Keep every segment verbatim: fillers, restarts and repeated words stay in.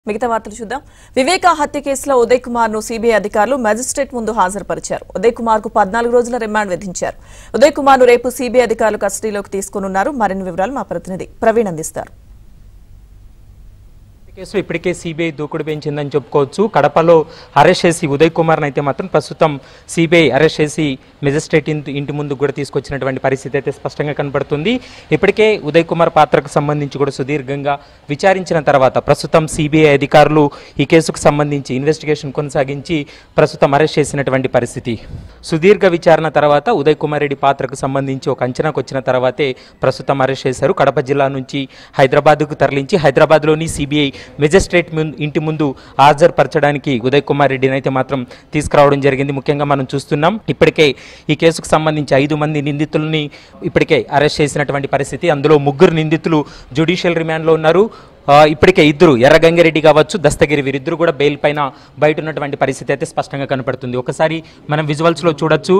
మిగతా వార్తలు చూద్దాం. వివేక హత్య కేసులో ఉదయ్ కుమార్ ను సీబీఐ అధికారులు మెజిస్ట్రేట్ ముందు హాజరుపరిచారు. ఉదయ్ కుమార్ కు పద్నాలుగు రోజుల రిమాండ్ విధించారు. ఉదయ్ కుమార్ ను రేపు సీబీఐ అధికారులు కస్టడీలోకి తీసుకోనున్నారు. మరిన్ని వివరాలు మా ప్రతినిధి ప్రవీణ్ అందిస్తారు. కేసులో ఇప్పటికే సీబీఐ దూకుడు పెంచిందని చెప్పుకోవచ్చు. కడపలో అరెస్ట్ చేసి ఉదయ్ కుమార్ని అయితే మాత్రం ప్రస్తుతం సీబీఐ అరెస్ట్ చేసి మెజిస్ట్రేట్ ఇంటి ముందు కూడా తీసుకొచ్చినటువంటి పరిస్థితి అయితే స్పష్టంగా కనబడుతుంది. ఇప్పటికే ఉదయ్ కుమార్ పాత్రకు సంబంధించి కూడా సుదీర్ఘంగా విచారించిన తర్వాత ప్రస్తుతం సీబీఐ అధికారులు ఈ కేసుకు సంబంధించి ఇన్వెస్టిగేషన్ కొనసాగించి ప్రస్తుతం అరెస్ట్ చేసినటువంటి పరిస్థితి. సుదీర్ఘ విచారణ తర్వాత ఉదయ్ కుమార్ రెడ్డి పాత్రకు సంబంధించి ఒక అంచనాకు వచ్చిన తర్వాతే ప్రస్తుతం అరెస్ట్ చేశారు. కడప జిల్లా నుంచి హైదరాబాద్కు తరలించి హైదరాబాద్లోని సీబీఐ మెజిస్ట్రేట్ ఇంటి ముందు హాజరుపరచడానికి ఉదయ్ కుమార్ రెడ్డిని అయితే మాత్రం తీసుకురావడం జరిగింది. ముఖ్యంగా మనం చూస్తున్నాం ఇప్పటికే ఈ కేసుకు సంబంధించి ఐదు మంది నిందితుల్ని ఇప్పటికే అరెస్ట్ చేసినటువంటి పరిస్థితి. అందులో ముగ్గురు నిందితులు జ్యుడిషియల్ రిమాండ్లో ఉన్నారు. ఇప్పటికే ఇద్దరు ఎర్రగంగిరెడ్డి కావచ్చు, దస్తగిరి వీరిద్దరు కూడా బెయిల్ పైన బయట ఉన్నటువంటి పరిస్థితి అయితే స్పష్టంగా కనపడుతుంది. ఒకసారి మనం విజువల్స్లో చూడొచ్చు.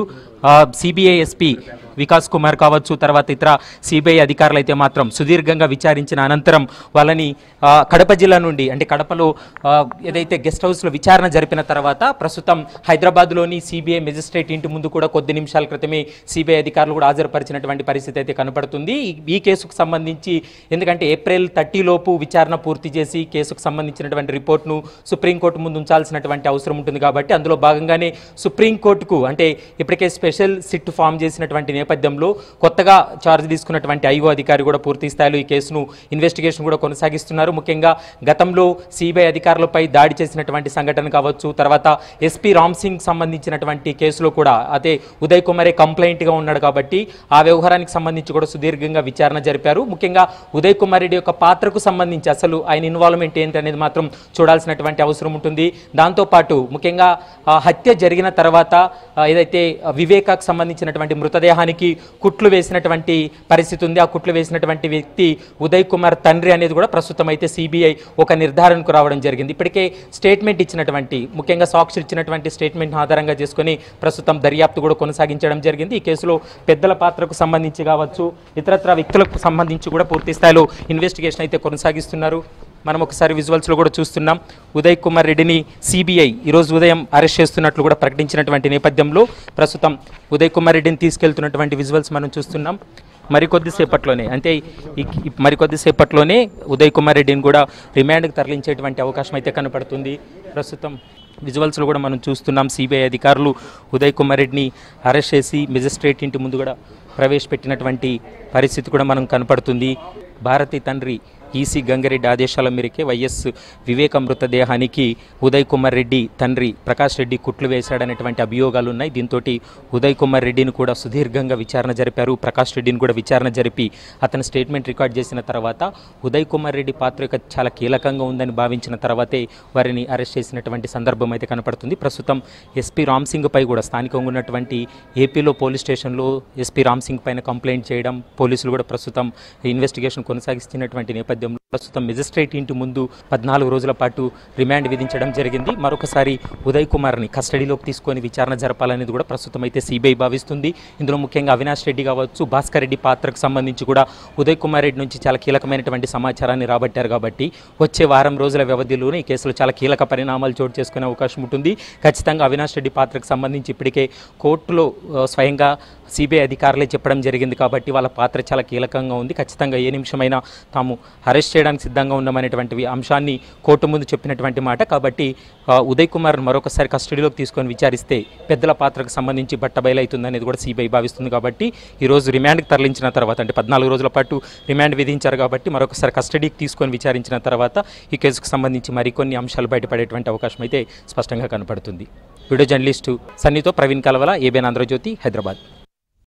సిబిఐ ఎస్పీ వికాస్ కుమార్ కావచ్చు, తర్వాత ఇతర సిబిఐ అధికారులు అయితే మాత్రం సుదీర్ఘంగా విచారించిన అనంతరం వాళ్ళని కడప జిల్లా నుండి అంటే కడపలో ఏదైతే గెస్ట్ హౌస్లో విచారణ జరిపిన తర్వాత ప్రస్తుతం హైదరాబాద్లోని సిబిఐ మెజిస్ట్రేట్ ఇంటి ముందు కూడా కొద్ది నిమిషాల క్రితమే సిబిఐ అధికారులు కూడా హాజరుపరిచినటువంటి పరిస్థితి అయితే కనపడుతుంది. ఈ కేసుకు సంబంధించి ఎందుకంటే ఏప్రిల్ థర్టీ లోపు విచారణ పూర్తి చేసి కేసుకు సంబంధించినటువంటి రిపోర్ట్ను సుప్రీంకోర్టు ముందు ఉంచాల్సినటువంటి అవసరం ఉంటుంది కాబట్టి అందులో భాగంగానే సుప్రీంకోర్టుకు అంటే ఇప్పటికే స్పెషల్ సిట్ ఫామ్ చేసినటువంటి నేపథ్యంలో కొత్తగా ఛార్జ్ తీసుకున్నటువంటి ఐఓ అధికారి కూడా పూర్తి స్థాయిలో ఈ కేసును ఇన్వెస్టిగేషన్ కూడా కొనసాగిస్తున్నారు. ముఖ్యంగా గతంలో సిబిఐ అధికారులపై దాడి చేసినటువంటి సంఘటన కావచ్చు, తర్వాత ఎస్పీ రామ్ సింగ్ సంబంధించినటువంటి కేసులో కూడా అదే ఉదయ్ కుమారే కంప్లైంట్గా ఉన్నాడు కాబట్టి ఆ వ్యవహారానికి సంబంధించి కూడా సుదీర్ఘంగా విచారణ జరిపారు. ముఖ్యంగా ఉదయ్ కుమార్ రెడ్డి యొక్క పాత్రకు సంబంధించి అసలు ఆయన ఇన్వాల్వ్మెంట్ ఏంటి అనేది మాత్రం చూడాల్సినటువంటి అవసరం ఉంటుంది. దాంతోపాటు ముఖ్యంగా హత్య జరిగిన తర్వాత ఏదైతే వివేకాకు సంబంధించినటువంటి మృతదేహానికి కుట్లు వేసినటువంటి పరిస్థితి ఉంది. ఆ కుట్లు వేసినటువంటి వ్యక్తి ఉదయ్ కుమార్ తండ్రి అనేది కూడా ప్రస్తుతం అయితే సిబిఐ ఒక నిర్ధారణకు రావడం జరిగింది. ఇప్పటికే స్టేట్మెంట్ ఇచ్చినటువంటి ముఖ్యంగా సాక్షులు ఇచ్చినటువంటి స్టేట్మెంట్ ఆధారంగా చేసుకుని ప్రస్తుతం దర్యాప్తు కూడా కొనసాగించడం జరిగింది. ఈ కేసులో పెద్దల పాత్రకు సంబంధించి కావచ్చు, ఇతరత్ర వ్యక్తులకు సంబంధించి కూడా పూర్తి స్థాయిలో ఇన్వెస్టిగేషన్ అయితే కొనసాగిస్తున్నారు. మనం ఒకసారి విజువల్స్లో కూడా చూస్తున్నాం. ఉదయ్ కుమార్ రెడ్డిని సిబిఐ ఈరోజు ఉదయం అరెస్ట్ చేస్తున్నట్లు కూడా ప్రకటించినటువంటి నేపథ్యంలో ప్రస్తుతం ఉదయ్ కుమార్ రెడ్డిని తీసుకెళ్తున్నటువంటి విజువల్స్ మనం చూస్తున్నాం. మరికొద్దిసేపట్లోనే అంటే మరికొద్దిసేపట్లోనే ఉదయ్ కుమార్ రెడ్డిని కూడా రిమాండ్కి తరలించేటువంటి అవకాశం అయితే కనపడుతుంది. ప్రస్తుతం విజువల్స్లో కూడా మనం చూస్తున్నాం సిబిఐ అధికారులు ఉదయ్ కుమార్ రెడ్డిని అరెస్ట్ చేసి మెజిస్ట్రేట్ ఇంటి ముందు కూడా ప్రవేశపెట్టినటువంటి పరిస్థితి కూడా మనం కనపడుతుంది. భారతి తండ్రి ఈసీ గంగారెడ్డి ఆదేశాల మేరకే వైఎస్ వివేక మృతదేహానికి ఉదయ్ కుమార్ రెడ్డి తండ్రి ప్రకాష్ రెడ్డి కుట్లు వేశాడనేటువంటి అభియోగాలు ఉన్నాయి. దీంతో ఉదయ్ కుమార్ రెడ్డిని కూడా సుదీర్ఘంగా విచారణ జరిపారు. ప్రకాష్ రెడ్డిని కూడా విచారణ జరిపి అతని స్టేట్మెంట్ రికార్డ్ చేసిన తర్వాత ఉదయ్ కుమార్ రెడ్డి పాత్ర చాలా కీలకంగా ఉందని భావించిన తర్వాతే వారిని అరెస్ట్ చేసినటువంటి సందర్భం అయితే కనపడుతుంది. ప్రస్తుతం ఎస్పీ రామ్ సింగ్ పై కూడా స్థానికంగా ఉన్నటువంటి ఏపీలో పోలీస్ స్టేషన్లో ఎస్పీ రామ్ సింగ్ పైన కంప్లైంట్ చేయడం, పోలీసులు కూడా ప్రస్తుతం ఇన్వెస్టిగేషన్ కొనసాగిస్తున్నటువంటి నేపథ్యం ప్రస్తుతం మెజిస్ట్రేట్ ఇంటి ముందు పద్నాలుగు రోజుల పాటు రిమాండ్ విధించడం జరిగింది. మరొకసారి ఉదయ్ కుమార్ని కస్టడీలోకి తీసుకొని విచారణ జరపాలనేది కూడా ప్రస్తుతం అయితే సిబిఐ భావిస్తుంది. ఇందులో ముఖ్యంగా అవినాష్ రెడ్డి కావచ్చు, భాస్కర్ రెడ్డి పాత్రకు సంబంధించి కూడా ఉదయ్ కుమార్ రెడ్డి నుంచి చాలా కీలకమైనటువంటి సమాచారాన్ని రాబట్టారు కాబట్టి వచ్చే వారం రోజుల వ్యవధిలోనే ఈ కేసులో చాలా కీలక పరిణామాలు చోటు చేసుకునే అవకాశం ఉంటుంది. ఖచ్చితంగా అవినాష్ రెడ్డి పాత్రకు సంబంధించి ఇప్పటికే కోర్టులో స్వయంగా సిబిఐ అధికారులే చెప్పడం జరిగింది కాబట్టి వాళ్ళ పాత్ర చాలా కీలకంగా ఉంది. ఖచ్చితంగా ఏ నిమిషమైనా తాము అరెస్ట్ చేయడానికి సిద్ధంగా ఉన్నామనేటువంటి అంశాన్ని కోర్టు ముందు చెప్పినటువంటి మాట కాబట్టి ఉదయ్ కుమార్ మరొకసారి కస్టడీలోకి తీసుకొని విచారిస్తే పెద్దల పాత్రకు సంబంధించి బట్టబయలవుతుంది అనేది కూడా సిబిఐ భావిస్తుంది. కాబట్టి ఈరోజు రిమాండ్కి తరలించిన తర్వాత అంటే పద్నాలుగు రోజుల పాటు రిమాండ్ విధించారు కాబట్టి మరొకసారి కస్టడీకి తీసుకొని విచారించిన తర్వాత ఈ కేసుకు సంబంధించి మరికొన్ని అంశాలు బయటపడేటువంటి అవకాశం అయితే స్పష్టంగా కనపడుతుంది. వీడియో జర్నలిస్టు సన్నితో ప్రవీణ్ కలవల, ఏబిఎన్ ఆంధ్రజ్యోతి, హైదరాబాద్.